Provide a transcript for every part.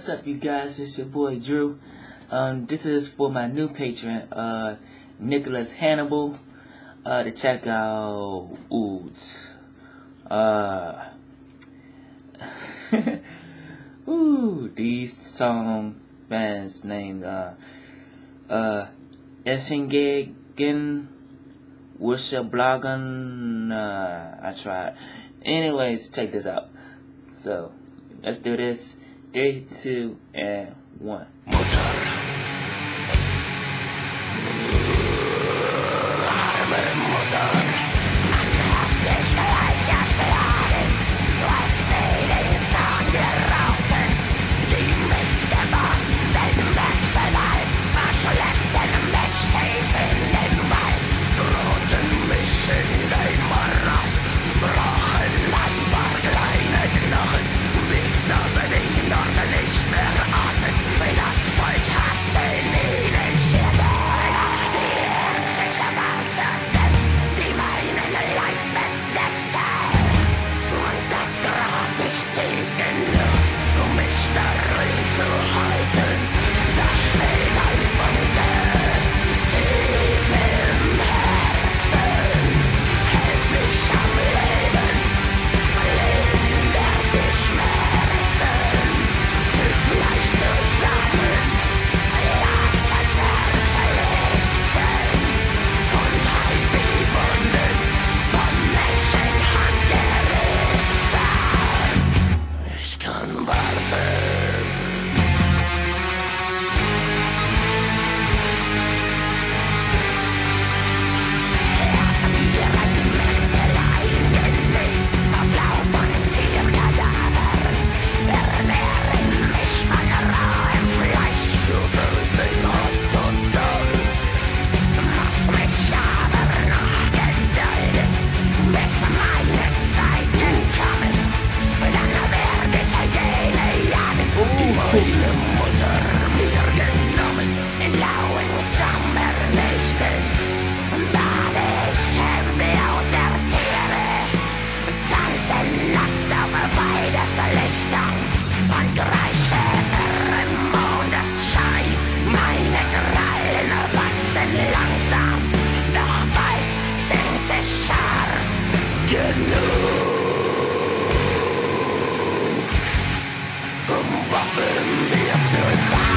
What's up, you guys? It's your boy Drew. This is for my new patron, Nicholas Hannibal. To check out Oods. These song bands named Essingen, Wushablagan. I tried. Anyways, check this out. So let's do this. 3, 2, and 1. Meine Mutter mir genommen in lauen Sommernächten, bade ich im Blut der Tiere, tanzen nackt auf Weideslichtern und greiche im Mondesschein. Meine Krallen wachsen langsam, doch bald sind sie scharf genug. Waffen mir zu sein.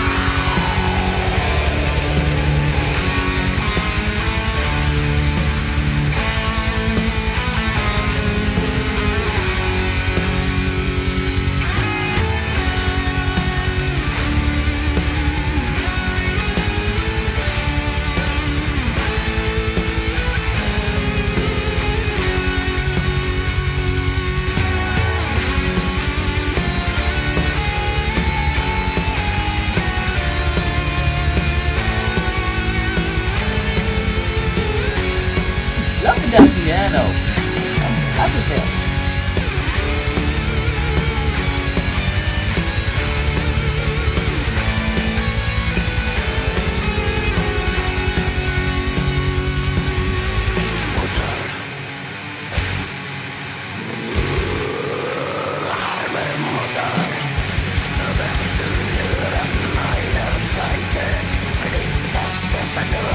Love that piano. I love that.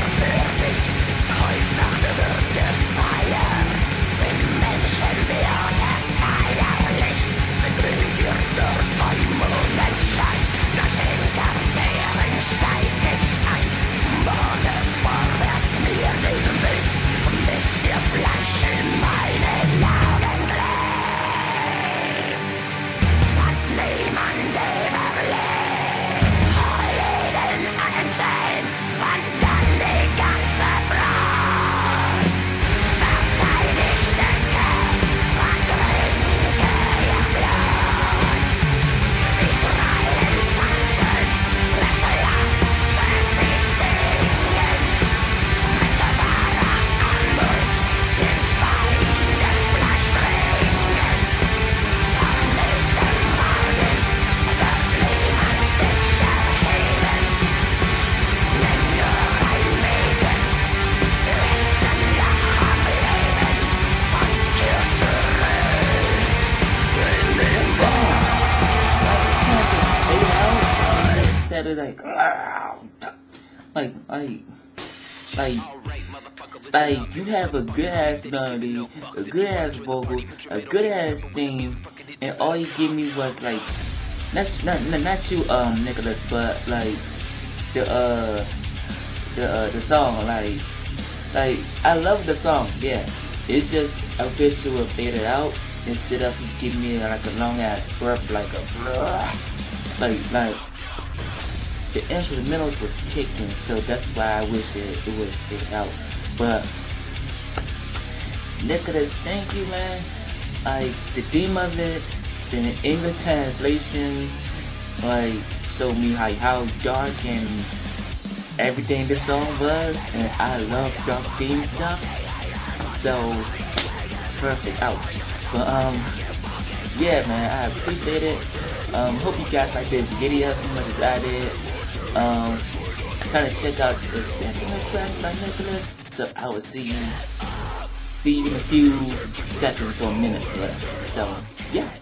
Heute Nacht wird gefeiert, wenn Menschen wir really like you have a good ass melody, a good ass vocals, a good ass theme, and all you give me was like not you Nicholas, but like the song, like I love the song, yeah. It's just I wish you would fade it out instead of just giving me like a long ass burp, like a like the instrumentals was kicking, so that's why I wish it would fade out. But Nicholas, thank you, man. Like the theme of it, the English translation, like showed me how dark and everything this song was, and I love dark theme stuff, so perfect out. But yeah, man, I appreciate it. Hope you guys like this video as much as I did. Trying to check out the second request by Nicholas, so I will see you in a few seconds or minutes, whatever. So yeah.